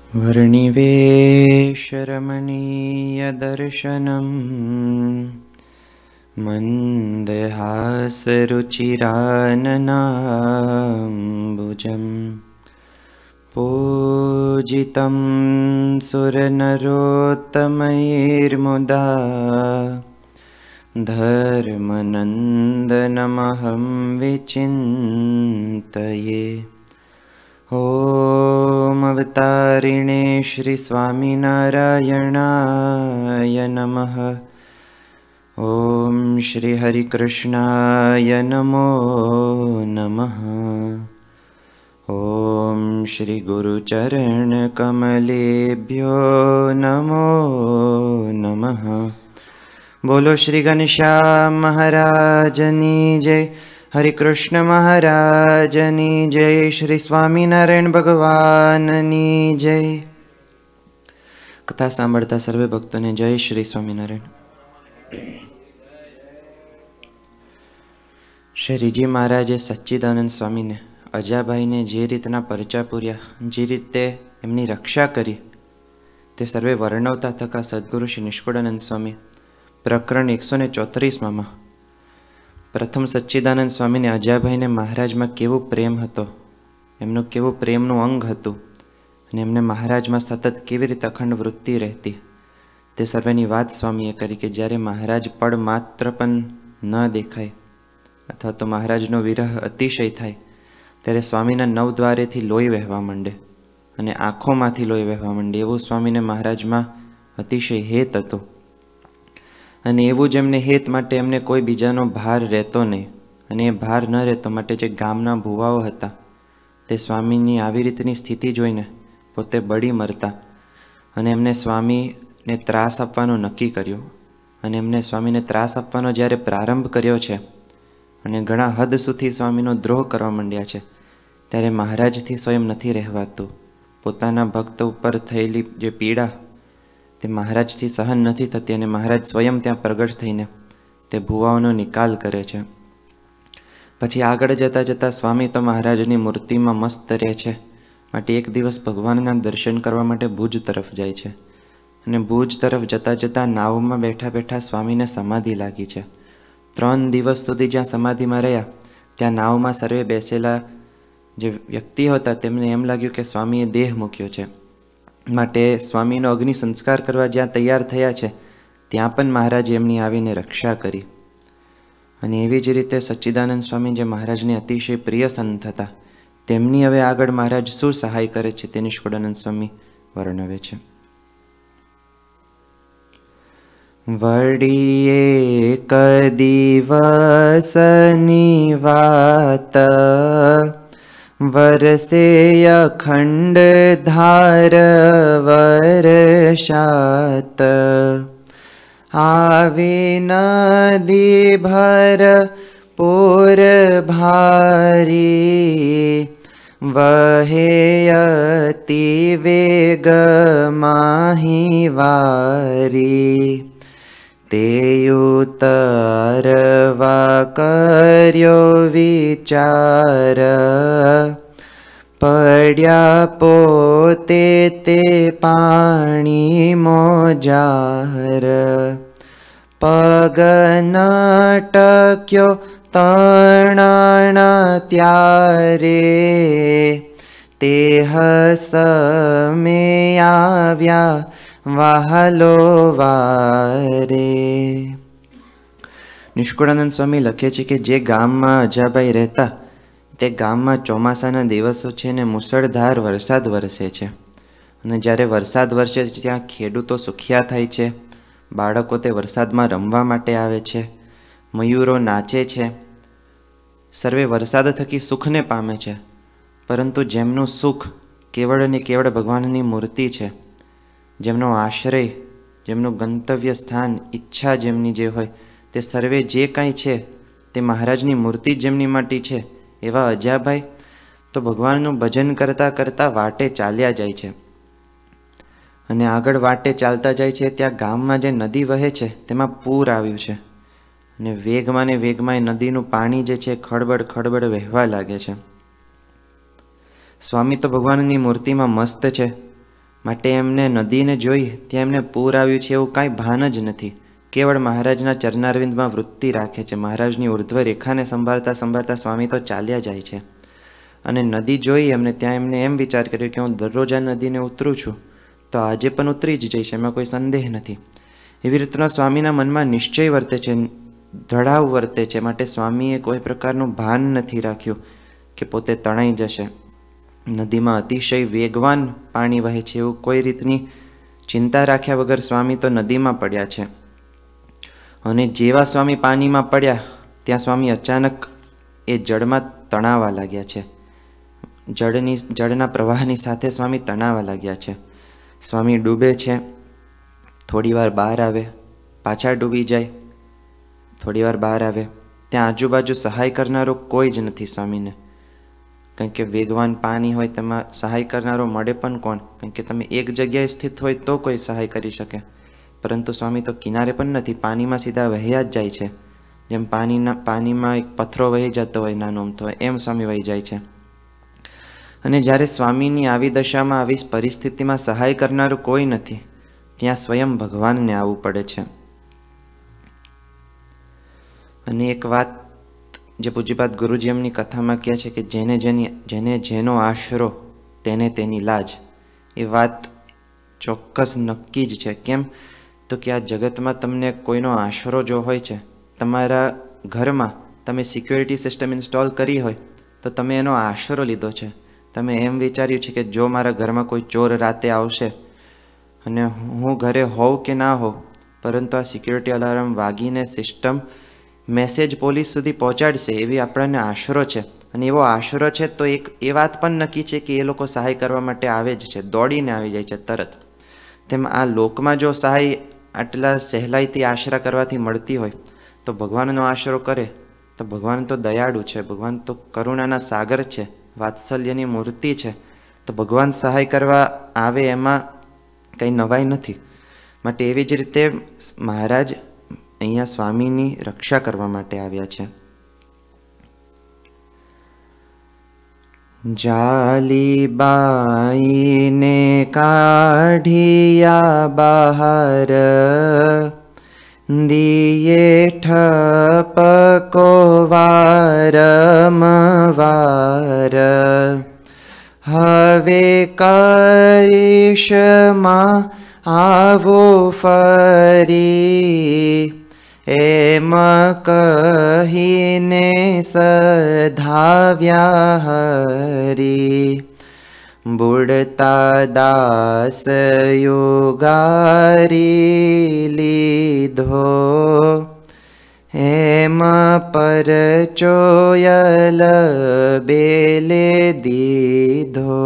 वर्णिवेशरमणीयदर्शनम् मन्दहासरुचिराननाम्बुजम् पूजितं सुरनरोत्तमैर्मुदा धर्मनन्दनमहं विचिन्तये। ॐ अवतारिणे श्री स्वामिनारायणाय नमः। ॐ श्री हरिकृष्णाय नमो नमः। ॐ श्री गुरुचरणकमलेभ्यो नमो नमः। बोलो श्री घनश्याम महाराजनी जय, हरे कृष्ण महाराजनी जय, श्री स्वामीनारायण भगवाननी जय। कथा सांभळता सर्वे भक्तों ने जय श्री स्वामीनारायण। श्रीजी महाराजे सच्चिदानंद स्वामी ने अजाभाई ने जे रीतना परचा पूर्या, जे रीते एमनी रक्षा करी ते सर्वे वर्णवता थका सद्गुरु श्री निष्कुळानंद स्वामी प्रकरण 134 में प्रथम सच्चिदानंद स्वामी ने अजाभाई ने महाराज में केवो प्रेम हतो, एमनो केवो प्रेमनु अंग हतुं अने एमने महाराज में सतत केवी रीते अखंड वृत्ति रहती ते सर्वेनी वात स्वामीए करी के ज्यारे महाराज पड़ मात्र पण न देखाय अथवा तो महाराजनो विरह अतिशय थाय त्यारे स्वामीना नवद्वारेथी लोही वहेवा मांडे अने आँखोमांथी लोही वहेवा मांडे। एवुं स्वामीने महाराजमां अतिशय हेत हतो अने एवुं ज एमने हेत माटे एमने कोई बीजानो भार रहेतो नहीं अने ए भार न रहेतो माटे जे गामना भुवाओ हता ते स्वामीनी आवी रीतनी स्थिति जोईने पोते बळी मरता अने एमने स्वामीने त्रास आपवानो नक्की कर्यो अने एमने स्वामीने त्रास आपवानो ज्यारे प्रारंभ कर्यो छे अने घणा हद सुधी स्वामीनो द्रोह करवा मांड्या छे त्यारे महाराजथी स्वयं नथी रहेवातुं। पोताना भक्त उपर थयेली जे पीड़ा ते महाराजथी सहन नथी थती अने महाराज स्वयं त्यां प्रगट थईने ते भुवाओनो निकाल करे छे। पछी आगळ जता जता स्वामी तो महाराजनी मूर्तिमां मस्त रहे छे माटे एक दिवस भगवानना दर्शन करवा माटे भुज तरफ जाय छे अने भुज तरफ जता जता नावमां बेठा बेठा स्वामीने समाधि लागी छे। 3 दिवस सुधी ज्यां समाधिमां रह्या त्यां नावमां सर्वे बेसेला जे व्यक्ति हता तेमने एम लाग्युं के स्वामीए देह मूक्यो छे माटे स्वामीनो अग्नि संस्कार करवा ज्यां तैयार थया छे त्यां पण महाराजे एमनी आवीने रक्षा करी। अने एवी ज रीते सच्चिदानंद स्वामी जे महाराजने अतिशय प्रिय संत हता तेमनी हवे आगळ महाराज शुं सहाय करे छे ते निष्कुळानंद स्वामी वर्णवे छे। वडी एक दिवसनी वात वरसे अखंड धार वर्षात आवी नदी भर पूर भारी वहे अति वेग माही वारी तेयुतरवा कर्यो विचार पड्या पोते ते पाणी मोजार पग न टक्यो तणाणा त्यारे ते हसमे आव्या वाहलो वारे। निष्कुळानंद स्वामी लखे छे के जे गाममां अजाभाई रहता ते गाममां ચોમાસાના દિવસો છે ને મુસળધાર વરસાદ વરસે છે અને જ્યારે વરસાદ વરસે ત્યાં ખેડૂતો સુખિયા થાય છે, બાળકો તે વરસાદમાં રમવા માટે આવે છે, મયુરો નાચે છે, સર્વે વરસાદ થકી સુખને પામે છે। પરંતુ જેમનું સુખ કેવળ અને કેવળ ભગવાનની મૂર્તિ છે, જેમનો આશ્રય, જેમનું ગંતવ્ય સ્થાન, ઈચ્છા જેમની જે હોય તે સર્વે જે કાંઈ છે તે મહારાજની મૂર્તિ જેમની માટે છે एवा अजाभाई तो भगवानનું भजन करता करता वाटे चाल्या जाय छे अने आगळ वाटे चालता जाय छे त्यां गाममां जे नदी वहे छे तेमां पूर आव्युं छे अने वेगमां ने वेगमां नदीनुं पाणी जे छे खळबळ खळबळ वहेवा लागे छे। स्वामी तो भगवाननी मूर्तिमां मस्त छे, માટે એમને નદીને જોઈ ત્યાં એમને પૂર આવ્યું છે એવું કાંઈ ભાન જ નથી. કેવળ મહારાજના ચરણારવિંદમાં વૃત્તિ રાખે છે. મહારાજની ઉર્ધ્વ રેખાને સંભાળતા સંભાળતા સ્વામી તો ચાલ્યા જાય છે. અને નદી જોઈ એમને ત્યાં એમને એમ વિચાર કર્યો કે હું દરરોજ આ નદીને ઉતરું છું તો આજે પણ ઉતરી જ જઈશ, એમાં કોઈ સંદેહ નથી. એવી રીતના સ્વામીના મનમાં નિશ્ચય વર્તે છે, ધડાવ વર્તે છે. માટે સ્વામીએ કોઈ પ્રકારનું ભાન નથી રાખ્યું કે પોતે તણાઈ જશે. નદીમાં અતિશય વેગવાન પાણી વહે છે એવું કોઈ રીતની ચિંતા રાખ્યા વગર સ્વામી તો નદીમાં પડ્યા છે. અને જેવા સ્વામી પાણીમાં પડ્યા ત્યાં સ્વામી અચાનક એ જળમાં તણાવા લાગ્યા છે. જળના પ્રવાહની સાથે સ્વામી તણાવા લાગ્યા છે. સ્વામી ડૂબે છે, થોડી વાર બહાર આવે, પાછા ડૂબી જાય, થોડી વાર બહાર આવે. ત્યાં આજુબાજુ સહાય કરનારો કોઈ જ નથી સ્વામીને. કારણ કે વેગવાન પાણી હોય તેમાં સહાય કરનારો મળે પણ કોણ? કારણ કે તમે એક જગ્યાએ સ્થિત હોય તો કોઈ સહાય કરી શકે, પરંતુ સ્વામી તો કિનારે પણ નથી, પાણીમાં સીધા વહ્યા જ જાય છે. જેમ પાણીમાં એક પથ્થરો વહી જતો હોય નાનો અમથો, એમ સ્વામી વહી જાય છે. અને જ્યારે સ્વામીની આવી દશામાં, આવી પરિસ્થિતિમાં સહાય કરનારું કોઈ નથી, ત્યાં સ્વયં ભગવાનને આવવું પડે છે. અને એક વાત જે પૂજ્યપાદ ગુરુજી એમની કથામાં કહે છે કે જેને જેનો આશરો તેને તેની લાજ. એ વાત ચોક્કસ નક્કી જ છે. કેમ તો કે આ જગતમાં તમને કોઈનો આશરો જો હોય છે, તમારા ઘરમાં તમે સિક્યોરિટી સિસ્ટમ ઇન્સ્ટોલ કરી હોય તો તમે એનો આશરો લીધો છે. તમે એમ વિચાર્યું છે કે જો મારા ઘરમાં કોઈ ચોર રાતે આવશે અને હું ઘરે હોઉં કે ના હોઉં, પરંતુ આ સિક્યોરિટી અલાર્મ વાગીને સિસ્ટમ મેસેજ પોલીસ સુધી પહોંચાડશે એવી આપણને આશરો છે. અને એવો આશરો છે તો એ વાત પણ નક્કી છે કે એ લોકો સહાય કરવા માટે આવે જ છે, દોડીને આવી જાય છે તરત. તેમ આ લોકમાં જો સહાય આટલા સહેલાઈથી આશરા કરવાથી મળતી હોય તો ભગવાનનો આશરો કરે તો ભગવાન તો દયાળુ છે, ભગવાન તો કરુણાના સાગર છે, વાત્સલ્યની મૂર્તિ છે. તો ભગવાન સહાય કરવા આવે એમાં કંઈ નવાઈ નથી. માટે એવી જ રીતે મહારાજ અહીંયા સ્વામીની રક્ષા કરવા માટે આવ્યા છે. જાલીબાઈને કાઢિયા બહાર, દિયે ઠપકો વારંવાર, હવે કરીશ માં આવો ફરી, એમ કહીને સધાવ્યા હરી. બુડતા દાસ યુગારી લીધો, એમ પરચોયલ બેલે દીધો.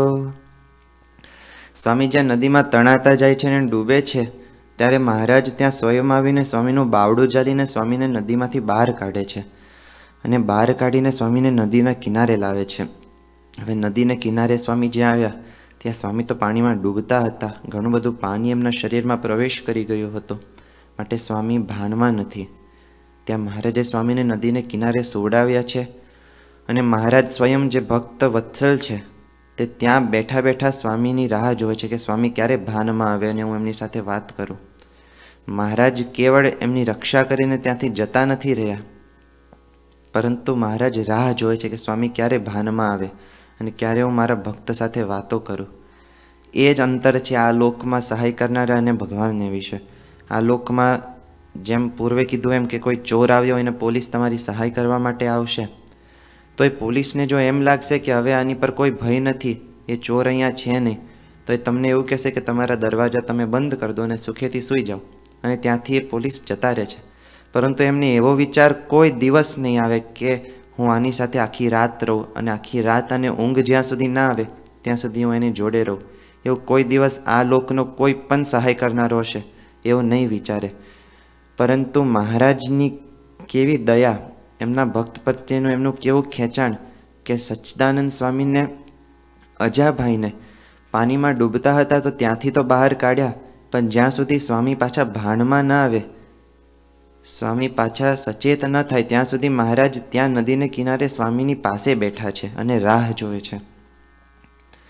સ્વામી જ્યાં નદીમાં તણાતા જાય છે અને ડૂબે છે ત્યારે મહારાજ ત્યાં સ્વયં આવીને સ્વામીનું બાવડું ચાલીને સ્વામીને નદીમાંથી બહાર કાઢે છે. અને બહાર કાઢીને સ્વામીને નદીના કિનારે લાવે છે. હવે નદીને કિનારે સ્વામી જ્યાં આવ્યા ત્યાં સ્વામી તો પાણીમાં ડૂબતા હતા. ઘણું બધું પાણી એમના શરીરમાં પ્રવેશ કરી ગયો હતો, માટે સ્વામી ભાનમાં નથી. ત્યાં મહારાજે સ્વામીને નદીને કિનારે સુવડાવ્યા છે. અને મહારાજ સ્વયં જે ભક્ત વત્સલ છે તે ત્યાં બેઠા બેઠા સ્વામીની રાહ જોવે છે કે સ્વામી ક્યારે ભાનમાં આવે અને હું એમની સાથે વાત કરું. મહારાજ કેવળ એમની રક્ષા કરીને ત્યાંથી જતા નથી રહ્યા, પરંતુ મહારાજ રાહ જોવે છે કે સ્વામી ક્યારે ભાનમાં આવે અને ક્યારે હું મારા ભક્ત સાથે વાતો કરું. એ જ અંતર છે આ લોકમાં સહાય કરનારા અને ભગવાનને વિશે. આ લોકમાં જેમ પૂર્વે કીધું એમ કે કોઈ ચોર આવ્યો અને પોલીસ તમારી સહાય કરવા માટે આવશે, તો એ પોલીસને જો એમ લાગશે કે હવે આની પર કોઈ ભય નથી, એ ચોર અહીંયા છે નહીં, તો એ તમને એવું કહેશે કે તમારા દરવાજા તમે બંધ કરી દો અને સુખેથી સૂઈ જાઓ. અને ત્યાંથી એ પોલીસ જતા રહે છે. પરંતુ એમને એવો વિચાર કોઈ દિવસ નહીં આવે કે હું આની સાથે આખી રાત રહું અને આખી રાત અને ઊંઘ જ્યાં સુધી ના આવે ત્યાં સુધી હું એની જોડે રહું. એવું કોઈ દિવસ આ લોકનો કોઈ પણ સહાય કરનારો હશે એવું નહીં વિચારે. પરંતુ મહારાજની કેવી દયા, એમના ભક્ત પ્રત્યેનું એમનું કેવું ખેંચાણ કે સચ્ચિદાનંદ સ્વામીને, અજાભાઈને પાણીમાં ડૂબતા હતા તો ત્યાંથી તો બહાર કાઢ્યા, પણ જ્યાં સુધી સ્વામી પાછા ભાનમાં ના આવે, સ્વામી પાછા સચેત ન થાય ત્યાં સુધી મહારાજ ત્યાં નદીને કિનારે સ્વામીની પાસે બેઠા છે અને રાહ જોવે છે.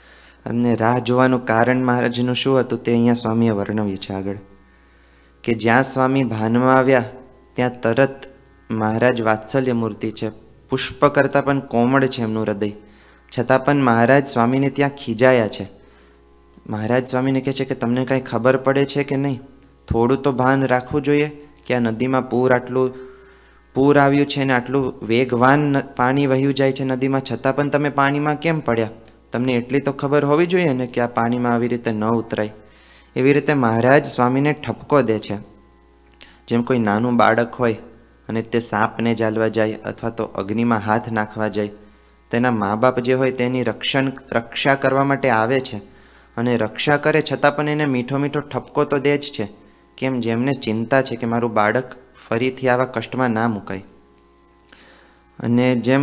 અને રાહ જોવાનું કારણ મહારાજનું શું હતું તે અહીંયા સ્વામીએ વર્ણવ્યું છે આગળ, કે જ્યાં સ્વામી ભાનમાં આવ્યા ત્યાં તરત મહારાજ વાત્સલ્ય મૂર્તિ છે, પુષ્પ કરતાં પણ કોમળ છે એમનું હૃદય, છતાં પણ મહારાજ સ્વામીને ત્યાં ખીજાયા છે. મહારાજ સ્વામીને કહે છે કે તમને કાંઈ ખબર પડે છે કે નહીં? થોડું તો ભાન રાખવું જોઈએ કે આ નદીમાં પૂર આવ્યું છે ને આટલું વેગવાન પાણી વહ્યું જાય છે નદીમાં, છતાં પણ તમે પાણીમાં કેમ પડ્યા? તમને એટલી તો ખબર હોવી જોઈએ ને કે આ પાણીમાં આવી રીતે ન ઉતરાય. એવી રીતે મહારાજ સ્વામીને ઠપકો દે છે. જેમ કોઈ નાનું બાળક હોય અને તે સાપને જાલવા જાય અથવા તો અગ્નિમાં હાથ નાખવા જાય, તેના મા બાપ જે હોય તેની રક્ષા કરવા માટે આવે છે અને રક્ષા કરે છતાં પણ એને મીઠો મીઠો ઠપકો તો દે જ છે. કેમ? જેમને ચિંતા છે કે મારું બાળક ફરીથી આવા કષ્ટમાં ના મુકાય. અને જેમ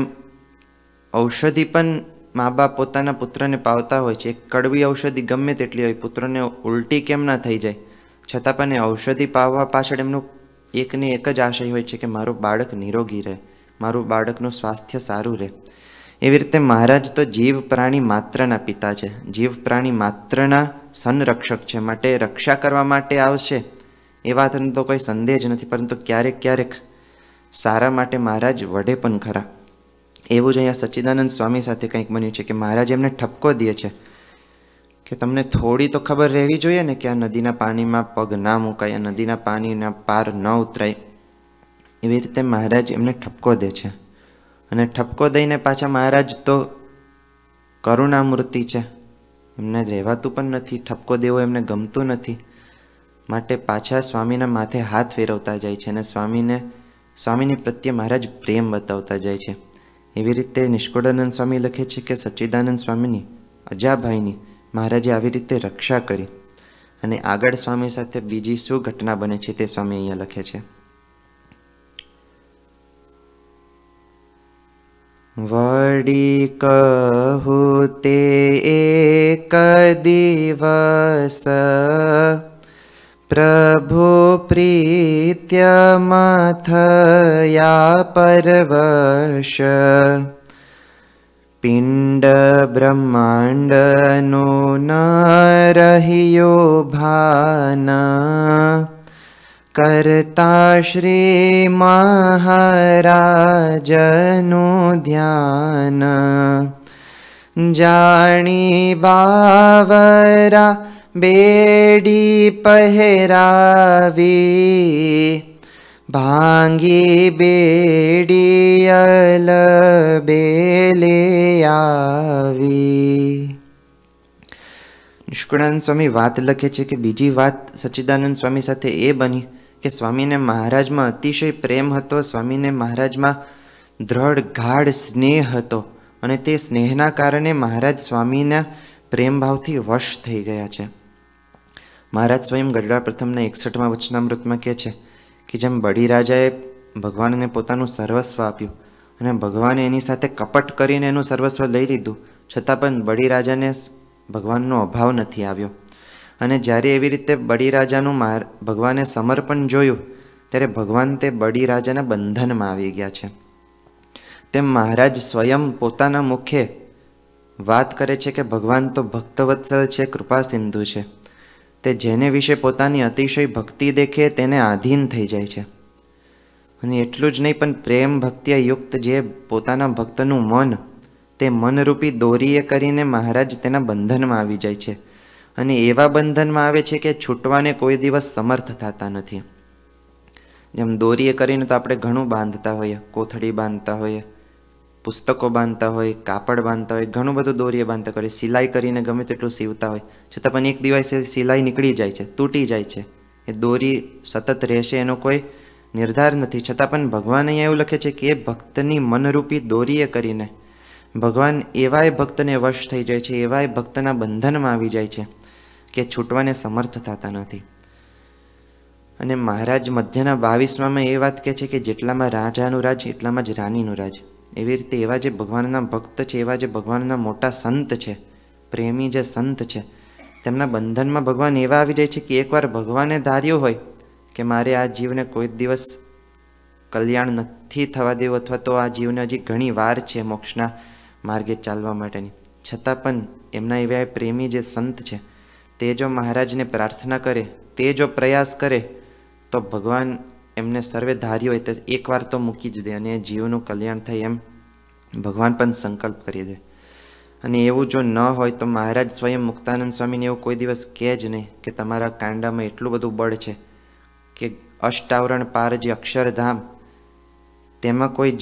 ઔષધિ પણ મા બાપ પોતાના પુત્રને પાવતા હોય છે, એક કડવી ઔષધિ ગમે તેટલી હોય, પુત્રને ઉલટી કેમ ના થઈ જાય, છતાં પણ એ ઔષધિ પાવવા પાછળ એમનું એકને એક જ આશય હોય છે કે મારું બાળક નિરોગી રહે, મારું બાળકનું સ્વાસ્થ્ય સારું રહે. એવી રીતે મહારાજ તો જીવ પ્રાણી માત્રના પિતા છે, જીવ પ્રાણી માત્રના સંરક્ષક છે, માટે રક્ષા કરવા માટે આવશે એ વાતનો તો કોઈ સંદેહ જ નથી. પરંતુ ક્યારેક ક્યારેક સારા માટે મહારાજ વઢે પણ ખરા. એવું જ અહીંયા સચ્ચિદાનંદ સ્વામી સાથે કંઈક બન્યું છે કે મહારાજ એમને ઠપકો દે છે કે તમને થોડી તો ખબર રહેવી જોઈએ ને કે આ નદીના પાણીમાં પગ ના મુકાય, આ નદીના પાણીના પાર ન ઉતરાય. એવી રીતે મહારાજ એમને ઠપકો દે છે. અને ઠપકો દઈને પાછા મહારાજ તો કરુણામૂર્તિ છે, એમને રહેવાતું પણ નથી, ઠપકો દેવો એમને ગમતું નથી, માટે પાછા સ્વામીના માથે હાથ ફેરવતા જાય છે અને સ્વામીની પ્રત્યે મહારાજ પ્રેમ બતાવતા જાય છે. એવી રીતે નિષ્કુળાનંદ સ્વામી લખે છે કે સચ્ચિદાનંદ સ્વામીની અજાભાઈની મહારાજે આવી રીતે રક્ષા કરી. અને આગળ સ્વામી સાથે બીજી શું ઘટના બને છે તે સ્વામી અહીંયા લખે છે. વડી કહું તે એક દિવસ પ્રભુ પ્રીત્યમાં થયા પરવશ, પિંડ બ્રહ્માંડનું ન રહ્યો ભાન, કરતા શ્રી મહારાજનું ધ્યાન, જાણી બાવરા બેડી પહેરાવી, ભાંગી બેડી અલબેલે આવી. નિષ્કુળાનંદ સ્વામી વાત લખે છે કે બીજી વાત સચ્ચિદાનંદ સ્વામી સાથે એ બની કે સ્વામીને મહારાજમાં અતિશય પ્રેમ હતો, સ્વામીને મહારાજમાં દ્રઢ ગાઢ સ્નેહ હતો અને તે સ્નેહના કારણે મહારાજ સ્વામીના પ્રેમ ભાવથી વશ થઈ ગયા છે. મહારાજ સ્વયં ગઢડા પ્રથમના 61મા વચનામૃતમાં કહે છે કે જેમ બળીરાજાએ ભગવાનને પોતાનું સર્વસ્વ આપ્યું અને ભગવાને એની સાથે કપટ કરીને એનું સર્વસ્વ લઈ લીધું, છતાં પણ બળીરાજાને ભગવાનનો અભાવ નથી આવ્યો. અને જ્યારે એવી રીતે બળીરાજાનું ભગવાને સમર્પણ જોયું ત્યારે ભગવાન તે બળીરાજાના બંધનમાં આવી ગયા છે. તેમ મહારાજ સ્વયં પોતાના મુખે વાત કરે છે કે ભગવાન તો ભક્તવત્સલ છે, કૃપા સિંધુ છે, તે જેને વિશે પોતાની અતિશય ભક્તિ દેખે તેને આધીન થઈ જાય છે. અને એટલું જ નહીં પણ પ્રેમ ભક્તિએ યુક્ત જે પોતાના ભક્તનું મન, તે મનરૂપી દોરીએ કરીને મહારાજ તેના બંધનમાં આવી જાય છે. અને એવા બંધનમાં આવે છે કે છૂટવાને કોઈ દિવસ સમર્થ થતા નથી. જેમ દોરીએ કરીને તો આપણે ઘણું બાંધતા હોઈએ, કોથળી બાંધતા હોઈએ, પુસ્તકો બાંધતા હોય, કાપડ બાંધતા હોય, ઘણું બધું દોરીએ બાંધતા હોય, સિલાઈ કરીને ગમે તેટલું સીવતા હોય, છતાં પણ એક દિવસે સિલાઈ નીકળી જાય છે, તૂટી જાય છે. એ દોરી સતત રહેશે એનો કોઈ નિર્ધાર નથી. છતાં પણ ભગવાન અહીંયા એવું લખે છે કે એ ભક્તની મનરૂપી દોરીએ કરીને ભગવાન એવાય ભક્તને વશ થઈ જાય છે, એવાય ભક્તના બંધનમાં આવી જાય છે કે છૂટવાને સમર્થ થતા નથી. અને મહારાજ મધ્યના 22માં એ વાત કહે છે કે જેટલામાં રાજાનું રાજ એટલામાં જ રાણીનું રાજ. એવી રીતે એવા જે ભગવાનના ભક્ત છે, એવા જે ભગવાનના મોટા સંત છે, પ્રેમી જે સંત છે, તેમના બંધનમાં ભગવાન એવા આવી જાય છે કે એકવાર ભગવાને ધાર્યું હોય કે મારે આ જીવને કોઈ દિવસ કલ્યાણ નથી થવા દેવું, અથવા તો આ જીવને હજી ઘણી વાર છે મોક્ષના માર્ગે ચાલવા માટેની, છતાં પણ એમના એવા પ્રેમી જે સંત છે તે જો મહારાજને પ્રાર્થના કરે, તે જો પ્રયાસ કરે તો ભગવાન એમને સર્વે ધાર્યો હોય તો એકવાર તો મૂકી જ દે અને જીવનું કલ્યાણ થાય એમ ભગવાન પણ સંકલ્પ કરી દે. અને એવું જો ન હોય તો મહારાજ સ્વયં મુક્તાનંદ સ્વામીને એવું કોઈ દિવસ કહે જ નહીં કે તમારા કાંડામાં એટલું બધું બળ છે કે અષ્ટાવરણ પાર જે અક્ષરધામ તેમાં કોઈ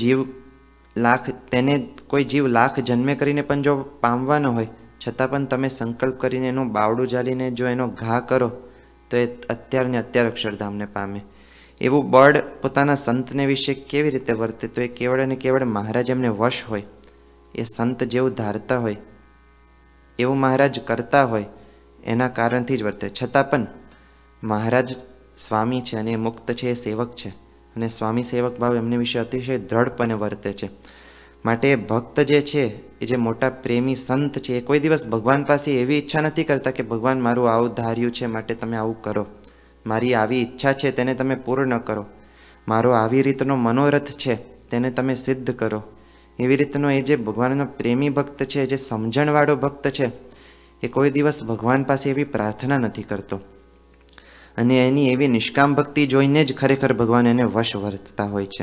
જીવ લાખ જન્મે કરીને પણ જો પામવાનો હોય છતાં પણ તમે સંકલ્પ કરીને એનું બાવડું જાલીને જો એનો ઘા કરો તો એ અત્યારને અત્યાર અક્ષરધામને પામે. એવું બળ પોતાના સંતને વિશે કેવી રીતે વર્તે? તો એ કેવળ અને કેવળ મહારાજ એમને વશ હોય, એ સંત જેવું ધારતા હોય, એવું મહારાજ કરતા હોય એના કારણથી જ વર્તે. છતાં પણ મહારાજ સ્વામી છે અને એ મુક્ત છે, એ સેવક છે અને સ્વામી સેવક ભાવ એમને વિશે અતિશય દ્રઢપણે વર્તે છે. માટે ભક્ત જે છે એ જે મોટા પ્રેમી સંત છે એ કોઈ દિવસ ભગવાન પાસે એવી ઈચ્છા નથી કરતા કે ભગવાન મારું આવું ધાર્યું છે માટે તમે આવું કરો, મારી આવી ઈચ્છા છે તેને તમે પૂર્ણ કરો, મારો આવી રીતનો મનોરથ છે તેને તમે સિદ્ધ કરો. એવી રીતનો એ જે ભગવાનનો પ્રેમી ભક્ત છે, જે સમજણવાળો ભક્ત છે, એ કોઈ દિવસ ભગવાન પાસે એવી પ્રાર્થના નથી કરતો. અને એની એવી નિષ્કામ ભક્તિ જોઈને જ ખરેખર ભગવાન એને વશ વર્તતા હોય છે.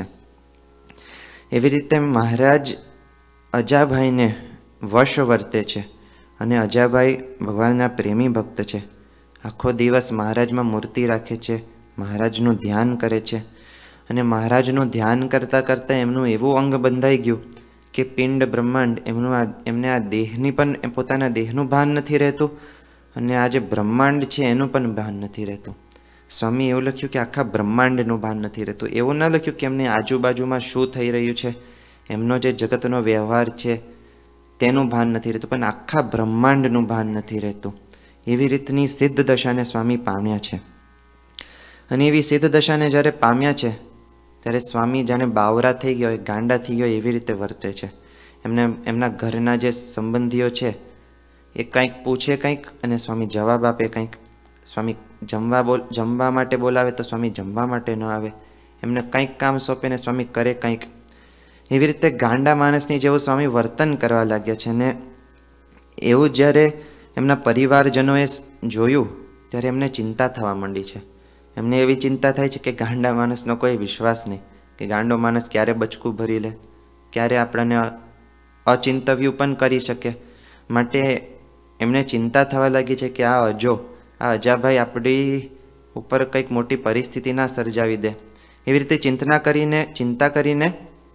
એવી રીતે મહારાજ અજાભાઈને વશ વર્તે છે અને અજાભાઈ ભગવાનના પ્રેમી ભક્ત છે. આખો દિવસ મહારાજમાં મૂર્તિ રાખે છે, મહારાજનું ધ્યાન કરે છે અને મહારાજનું ધ્યાન કરતાં કરતાં એમનું એવું અંગ બંધાઈ ગયું કે પિંડ બ્રહ્માંડ એમને આ દેહની પણ પોતાના દેહનું ભાન નથી રહેતું અને આ જે બ્રહ્માંડ છે એનું પણ ભાન નથી રહેતું. સ્વામી એવું લખ્યું કે આખા બ્રહ્માંડનું ભાન નથી રહેતું. એવું ન લખ્યું કે એમને આજુબાજુમાં શું થઈ રહ્યું છે, એમનો જે જગતનો વ્યવહાર છે તેનું ભાન નથી રહેતું, પણ આખા બ્રહ્માંડનું ભાન નથી રહેતું. એવી રીતની સિદ્ધ દશાને સ્વામી પામ્યા છે. અને એવી સિદ્ધ દશાને જ્યારે પામ્યા છે ત્યારે સ્વામી જાણે બાવરા થઈ ગયા હોય, ગાંડા થઈ ગયા એવી રીતે વર્તે છે. એમના ઘરના જે સંબંધીઓ છે એ કંઈક પૂછે કંઈક અને સ્વામી જવાબ આપે કંઈક. સ્વામી જમવા માટે બોલાવે તો સ્વામી જમવા માટે ન આવે. એમને કંઈક કામ સોંપે ને સ્વામી કરે કંઈક. એવી રીતે ગાંડા માણસની જેવું સ્વામી વર્તન કરવા લાગ્યા છે. ને એવું જ્યારે એમના પરિવારજનોએ જોયું ત્યારે એમને ચિંતા થવા માંડી છે. એમને એવી ચિંતા થાય છે કે ગાંડા માણસનો કોઈ વિશ્વાસ નહીં, કે ગાંડો માણસ ક્યારે બચકું ભરી લે, ક્યારે આપણને અચિંતવ્યું પણ કરી શકે. માટે એમને ચિંતા થવા લાગી છે કે આ અજાભાઈ આપણી ઉપર કંઈક મોટી પરિસ્થિતિ ના સર્જાવી દે. એવી રીતે ચિંતા કરીને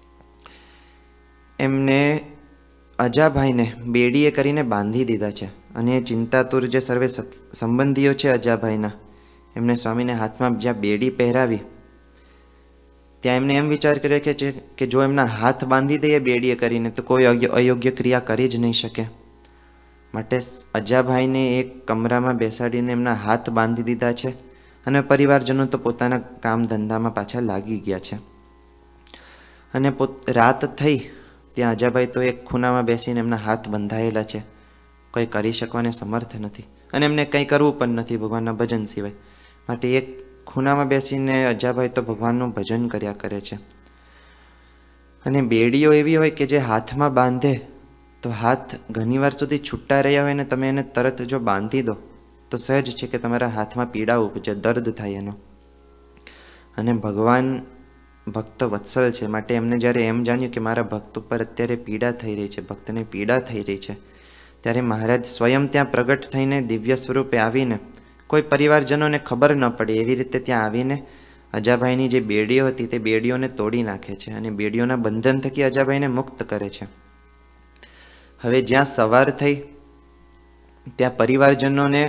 એમને અજાભાઈને બેડીએ કરીને બાંધી દીધા છે. અને એ ચિંતાતુર જે સર્વે સંબંધીઓ છે અજાભાઈના, એમને સ્વામીને હાથમાં જ્યાં બેડી પહેરાવી ત્યાં એમને એમ વિચાર કર્યો કે જો એમના હાથ બાંધી દઈએ બેડીએ કરીને તો કોઈ અયોગ્ય ક્રિયા કરી જ નહીં શકે. માટે અજાભાઈને એક કમરામાં બેસાડીને એમના હાથ બાંધી દીધા છે અને પરિવારજનો તો પોતાના કામ ધંધામાં પાછા લાગી ગયા છે. અને રાત થઈ ત્યાં અજાભાઈ તો એક ખૂણામાં બેસીને એમના હાથ બંધાયેલા છે, કંઈ કરી શકવાને સમર્થ નથી અને એમને કંઈ કરવું પણ નથી ભગવાનના ભજન સિવાય. માટે એક ખૂણામાં બેસીને અજાભાઈ તો ભગવાનનું ભજન કર્યા કરે છે. અને બેડીઓ એવી હોય કે જે હાથમાં બાંધે તો હાથ ઘણીવાર સુધી છૂટા રહ્યા હોય ને તમે એને તરત જો બાંધી દો તો સહેજ છે કે તમારા હાથમાં પીડા ઉપજે, દર્દ થાય એનો. અને ભગવાન ભક્ત વત્સલ છે. માટે એમને જ્યારે એમ જાણ્યું કે મારા ભક્ત ઉપર અત્યારે પીડા થઈ રહી છે, ભક્તને પીડા થઈ રહી છે, ત્યારે મહારાજ સ્વયં ત્યાં પ્રગટ થઈને દિવ્ય સ્વરૂપે આવીને, કોઈ પરિવારજનોને ખબર ન પડે એવી રીતે ત્યાં આવીને અજાભાઈની જે બેડીઓ હતી તે બેડીઓને તોડી નાખે છે અને બેડીઓના બંધન થકી અજાભાઈને મુક્ત કરે છે. હવે જ્યાં સવાર થઈ ત્યાં પરિવારજનોને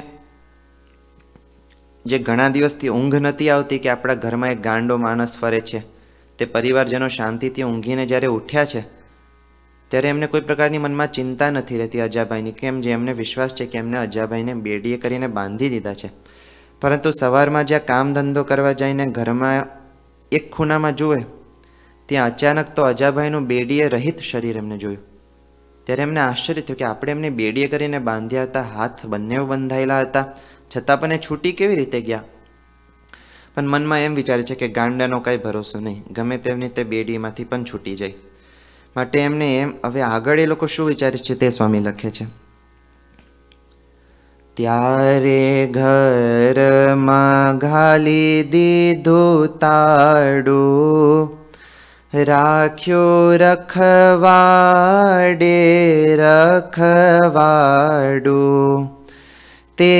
જે ઘણા દિવસથી ઊંઘ નથી આવતી કે આપણા ઘરમાં એક ગાંડો માણસ ફરે છે, તે પરિવારજનો શાંતિથી ઊંઘીને જ્યારે ઉઠ્યા છે ત્યારે એમને કોઈ પ્રકારની મનમાં ચિંતા નથી રહેતી અજાભાઈની. કેમ? જે એમને વિશ્વાસ છે કે એમને અજાભાઈને બેડીએ કરીને બાંધી દીધા છે. પરંતુ સવારમાં જ્યાં કામ ધંધો કરવા જઈને ઘરમાં એક ખૂણામાં જુએ ત્યાં અચાનક તો અજાભાઈનું બેડીએ રહિત શરીર એમને જોયું. ત્યારે એમને આશ્ચર્ય થયું કે આપણે એમને બેડીએ કરીને બાંધ્યા હતા, હાથ બંને બંધાયેલા હતા, છતાં પણ એ છૂટી કેવી રીતે ગયા? પણ મનમાં એમ વિચારે છે કે ગાંડાનો કાંઈ ભરોસો નહીં, ગમે તેમની તે બેડીમાંથી પણ છૂટી જાય. માટે એમને એમ હવે આગળ એ લોકો શું વિચારે છે તે સ્વામી લખે છે. ત્યારે ઘરમાં ઘાલી દીધું તાડું, રાખ્યો રખવાડે રખવાડું, તે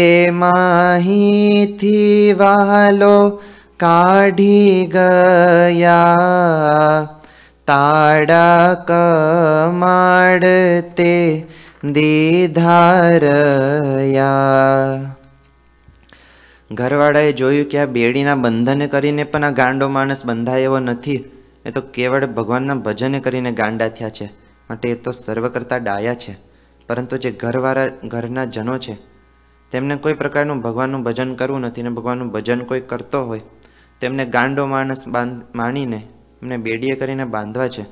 માહીથી વાલો કાઢી ગયા, તાડા કમાડ તે દીધારયા. ઘરવાળાએ જોયું કે આ બેડીના બંધને કરીને પણ આ ગાંડો માણસ બંધાય એવો નથી, એ તો કેવળ ભગવાનના ભજને કરીને ગાંડા થયા છે, માટે એ તો સર્વ કરતા ડાયા છે. પરંતુ જે ઘરના જનો છે તેમને કોઈ પ્રકારનું ભગવાનનું ભજન કરવું નથી, ને ભગવાનનું ભજન કોઈ કરતો હોય તેમને ગાંડો માણસ માણીને એમને બેડીએ કરીને બાંધવા છે.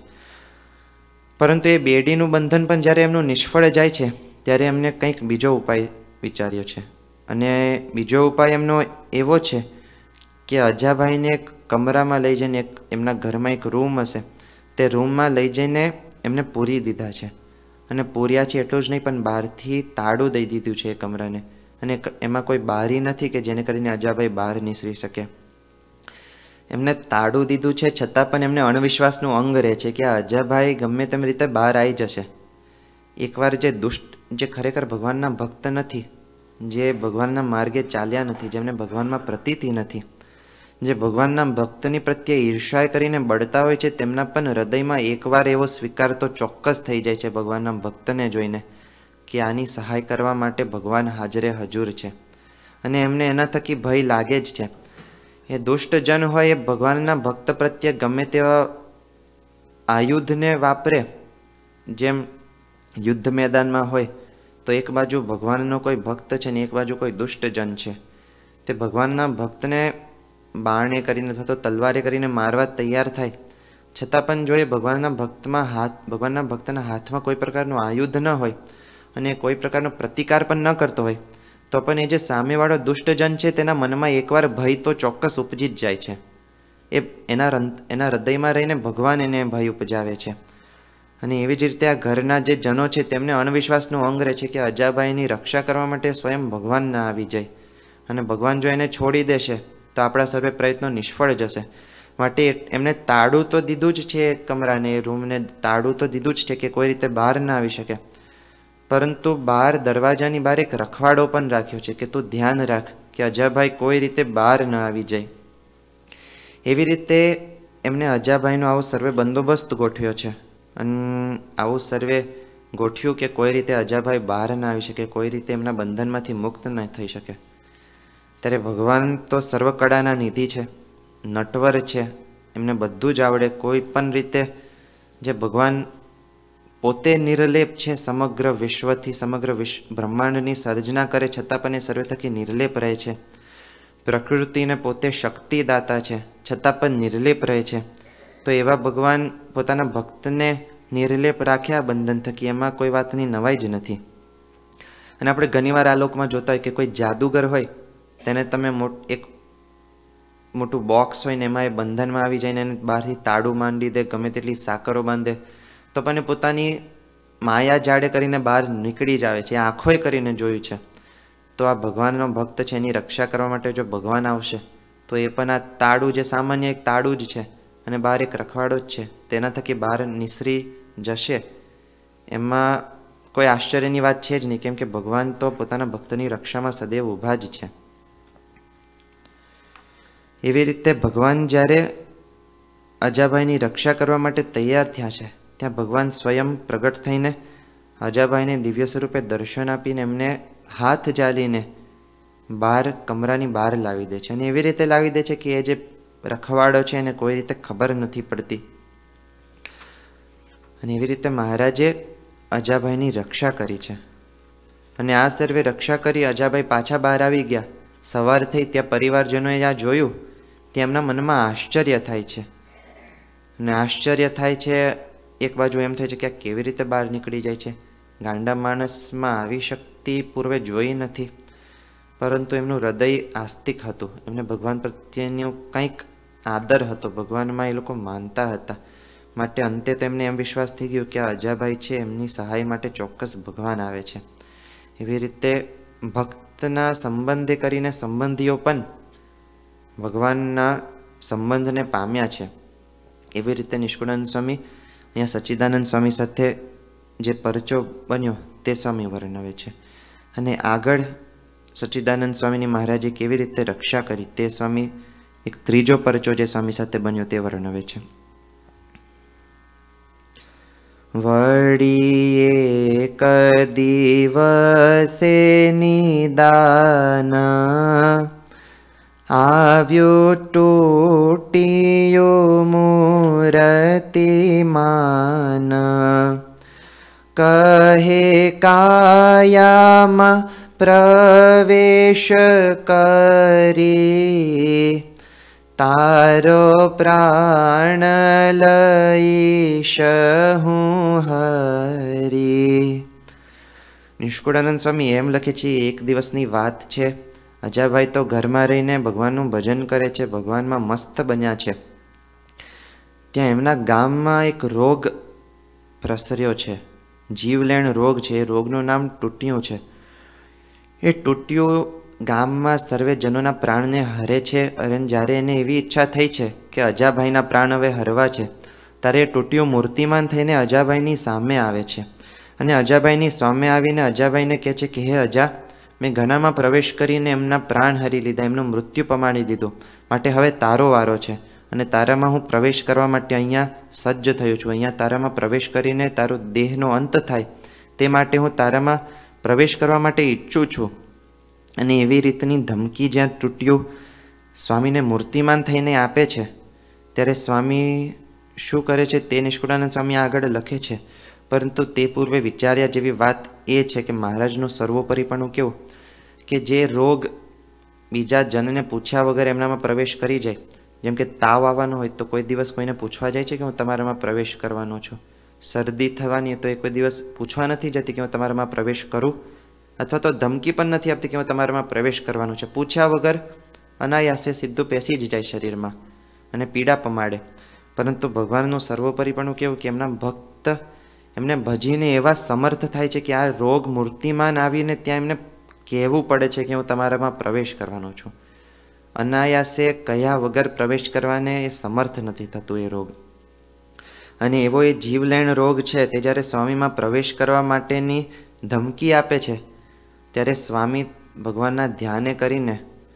પરંતુ એ બેડીનું બંધન પણ જ્યારે એમનું નિષ્ફળ જાય છે ત્યારે એમને કંઈક બીજો ઉપાય વિચાર્યો છે. અને બીજો ઉપાય એમનો એવો છે કે અજાભાઈને એક કમરામાં લઈ જઈને, એમના ઘરમાં એક રૂમ હશે તે રૂમમાં લઈ જઈને એમને પૂરી દીધા છે. અને પૂર્યા છે એટલું જ નહીં, પણ બહારથી તાળું દઈ દીધું છે એ કમરાને, અને એમાં કોઈ બારી નથી કે જેને કરીને અજાભાઈ બહાર નીસરી શકે. એમને તાળું દીધું છે છતાં પણ એમને અણવિશ્વાસનું અંગ રહે છે કે આ અજાભાઈ ગમે તેમ રીતે બહાર આવી જશે. એકવાર જે દુષ્ટ, જે ખરેખર ભગવાનના ભક્ત નથી, જે ભગવાનના માર્ગે ચાલ્યા નથી, જેમને ભગવાનમાં પ્રતીતિ નથી, જે ભગવાનના ભક્તની પ્રત્યે ઈર્ષા કરીને બળતા હોય છે, તેમના પણ હૃદયમાં એકવાર એવો સ્વીકાર તો ચોક્કસ થઈ જાય છે ભગવાનના ભક્તને જોઈને કે આની સહાય કરવા માટે ભગવાન હાજરે હજુર છે, અને એમને એના થકી ભય લાગે જ છે. એ દુષ્ટ જન હોય એ ભગવાનના ભક્ત પ્રત્યે ગમે તેવા આયુધને વાપરે, જેમ યુદ્ધ મેદાનમાં હોય તો એક બાજુ ભગવાનનો કોઈ ભક્ત છે ને એક બાજુ કોઈ દુષ્ટ જન છે, તે ભગવાનના ભક્તને બાણે કરીને અથવા તો તલવારે કરીને મારવા તૈયાર થાય, છતાં પણ જો એ ભગવાનના ભક્તના હાથમાં કોઈ પ્રકારનું આયુધ ન હોય અને કોઈ પ્રકારનો પ્રતિકાર પણ ન કરતો હોય, તો પણ એ જે સામેવાળો દુષ્ટજન છે તેના મનમાં એકવાર ભય તો ચોક્કસ ઉપજી જ જાય છે. એ એના હૃદયમાં રહીને ભગવાન એને ભય ઉપજાવે છે. અને એવી જ રીતે આ ઘરના જે જનો છે તેમને અણવિશ્વાસનું અંગ રહે છે કે અજાભાઈની રક્ષા કરવા માટે સ્વયં ભગવાન ના આવી જાય, અને ભગવાન જો એને છોડી દેશે તો આપણા સર્વે પ્રયત્નો નિષ્ફળ જશે. માટે એમને તાળું તો દીધું જ છે, કમરાને, રૂમને તાળું તો દીધું જ છે કે કોઈ રીતે બહાર ના આવી શકે, પરંતુ બહાર દરવાજાની બહાર એક રખવાડો પણ રાખ્યો છે કે તું ધ્યાન રાખ કે અજાભાઈ કોઈ રીતે બહાર ન આવી જાય. એવી રીતે એમને અજાભાઈનો આવો સર્વે બંદોબસ્ત ગોઠવ્યો છે, અને આવું સર્વે ગોઠવ્યું કે કોઈ રીતે અજાભાઈ બહાર ના આવી શકે, કોઈ રીતે એમના બંધનમાંથી મુક્ત ન થઈ શકે. ત્યારે ભગવાન તો સર્વકળાના નિધિ છે, નટવર છે, એમને બધું જ આવડે. કોઈ પણ રીતે જે ભગવાન પોતે નિર્લેપ છે, સમગ્ર વિશ્વથી, સમગ્ર બ્રહ્માંડની સર્જના કરે છતાં પણ એ સર્વે થકી નિર્લેપ રહે છે. પ્રકૃતિને પોતે શક્તિદાતા છે છતાં પણ નિર્લેપ રહે છે. તો એવા ભગવાન પોતાના ભક્તને નિર્લેપ રાખ્યા બંધન થકી, એમાં કોઈ વાતની નવાઈ જ નથી. અને આપણે ઘણીવાર આ લોકમાં જોતા હોય કે કોઈ જાદુગર હોય તેને તમે એક મોટું બોક્સ હોય ને એમાં એ બંધનમાં આવી જાય ને એને બહારથી તાળું માંડી દે, ગમે તેટલી સાકરો બાંધે, તો પણ પોતાની માયા જાડે કરીને બહાર નીકળી જ આવે છે. આંખોએ કરીને જોયું છે. તો આ ભગવાનનો ભક્ત છે, એની રક્ષા કરવા માટે જો ભગવાન આવશે તો એ પણ આ તાળું, જે સામાન્ય એક તાળું જ છે અને બહાર એક રખવાડો જ છે, તેના થકી બહાર નિસરી જશે. એમાં કોઈ આશ્ચર્યની વાત છે જ નહીં, કેમ કે ભગવાન તો પોતાના ભક્તની રક્ષામાં સદૈવ ઊભા જ છે. એવી રીતે ભગવાન જ્યારે અજાભાઈની રક્ષા કરવા માટે તૈયાર થયા છે, ત્યાં ભગવાન સ્વયં પ્રગટ થઈને અજાભાઈને દિવ્ય સ્વરૂપે દર્શન આપીને એમને હાથ ઝાલીને બહાર, કમરાની બહાર લાવી દે છે. અને એવી રીતે લાવી દે છે કે એ જે રખવાડો છે એને કોઈ રીતે ખબર નથી પડતી. અને એવી રીતે મહારાજે અજાભાઈની રક્ષા કરી છે. અને આ સર્વે રક્ષા કરી અજાભાઈ પાછા બહાર આવી ગયા. સવાર થઈ ત્યાં પરિવારજનોએ આ જોયું, ત્યાં એમના મનમાં આશ્ચર્ય થાય છે. અને આશ્ચર્ય થાય છે, એક બાજુ એમ થાય છે કે આ કેવી રીતે બહાર નીકળી જાય છે. ગાંડા માણસમાં આવી શક્તિ પૂર્વે જોઈ નથી, પરંતુ એમનું હૃદય આસ્તિક હતું. એમને ભગવાન પ્રત્યેનું કંઈક આદર હતો, ભગવાનમાં એ લોકો માનતા હતા. માટે અંતે તેમને એમ વિશ્વાસ થઈ ગયો કે આ અજાભાઈ છે એમની સહાય માટે ચોક્કસ ભગવાન આવે છે. એવી રીતે ભક્તના સંબંધે કરીને સંબંધીઓ પણ ભગવાનના સંબંધને પામ્યા છે. એવી રીતે નિષ્કુળાનંદ સ્વામી અહીંયા સચ્ચિદાનંદ સ્વામી સાથે જે પરચો બન્યો તે સ્વામી વર્ણવે છે. અને આગળ સચ્ચિદાનંદ સ્વામીની મહારાજે કેવી રીતે રક્ષા કરી તે સ્વામી એક ત્રીજો પરચો જે સ્વામી સાથે બન્યો તે વર્ણવે છે. વળી એક દિવસે નિદાન આવ્યો તૂટ્યો મૂર્તિમાન કહે કાયામાં પ્રવેશ કરી તારો પ્રાણ લઈશ હું હરી. નિષ્કુળાનંદ સ્વામી એમ લખે છે, એક દિવસની વાત છે. અજાભાઈ તો ઘરમાં રહીને ભગવાનનું ભજન કરે છે, ભગવાનમાં મસ્ત બન્યા છે. ત્યાં એમના ગામમાં એક રોગ પ્રસર્યો છે, જીવલેણ રોગ છે. એ રોગનું નામ ટૂંટિયું છે. એ ટૂંટિયું ગામમાં સર્વે જનોના પ્રાણને હરે છે. અને જ્યારે એને એવી ઈચ્છા થઈ છે કે અજાભાઈના પ્રાણ હવે હરવા છે, ત્યારે એ ટૂંટિયું મૂર્તિમાન થઈને અજાભાઈની સામે આવે છે. અને અજાભાઈની સામે આવીને અજાભાઈને કહે છે કે હે અજા, મેં ઘનામાં પ્રવેશ કરીને એમના પ્રાણ હરી લીધા, એમનું મૃત્યુ પમાડી દીધું. માટે હવે તારો વારો છે અને તારામાં હું પ્રવેશ કરવા માટે અહીંયા સજ્જ થયો છું. અહીંયા તારામાં પ્રવેશ કરીને તારો દેહનો અંત થાય તે માટે હું તારામાં પ્રવેશ કરવા માટે ઈચ્છું છું. અને એવી રીતની ધમકી જ્યાં ટૂંટિયું સ્વામીને મૂર્તિમાન થઈને આપે છે, ત્યારે સ્વામી શું કરે છે તે નિષ્કુળાનંદ સ્વામી આગળ લખે છે. પરંતુ તે પૂર્વે વિચાર્યા જેવી વાત એ છે કે મહારાજનું સર્વોપરીપણું કેવું કે જે રોગ બીજા જનને પૂછ્યા વગર એમનામાં પ્રવેશ કરી જાય. જેમ કે તાવ આવવાનો હોય તો કોઈ દિવસ કોઈને પૂછવા જાય છે કે હું તમારામાં પ્રવેશ કરવાનો છું. શરદી થવાની તો એ કોઈ દિવસ પૂછવા નથી જતી કે હું તમારામાં પ્રવેશ કરું, અથવા તો ધમકી પણ નથી આપતી કે હું તમારામાં પ્રવેશ કરવાનું છે. પૂછ્યા વગર અનાયાસે સીધું પેસી જ જાય શરીરમાં અને પીડા પમાડે. પરંતુ ભગવાનનું સર્વોપરીપણું કેવું કે એમના ભક્ત એમને ભજીને એવા સમર્થ થાય છે કે આ રોગ મૂર્તિમાન આવીને ત્યાં એમને કહેવું પડે છે કે હું તમારામાં પ્રવેશ કરવાનો છું. અનાયાસે કયા વગર પ્રવેશ કરવાને એ સમર્થ નથી થતું એ રોગ. અને એવો એ જીવલેણ રોગ છે તે જ્યારે સ્વામીમાં પ્રવેશ કરવા માટેની ધમકી આપે છે, ત્યારે સ્વામી ભગવાનના ધ્યાને કરીને